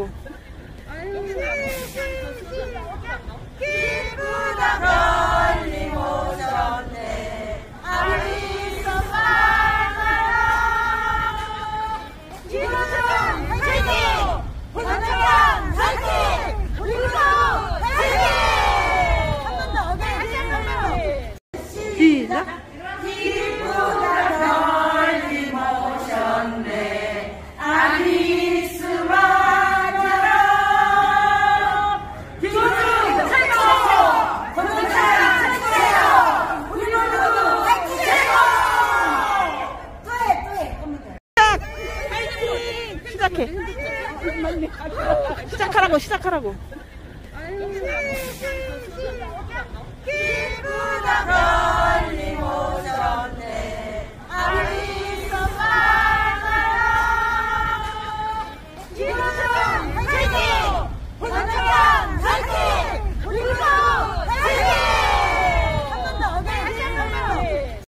시작하라고. 기쁘다 걸림 오셨네. 아리서 만나라. 기쁘다 화이팅! 권한장 화이팅! 우리도 화이팅! 한 번 더 어깨 시작. 기쁘다 걸림 오셨네. 아리스 만나라. 기쁘다 최고! 권한장 최고예요. 우리도 화이팅! 또해 시작해. 시작하라고. 기쁘다 걸림 오셨네. 아리서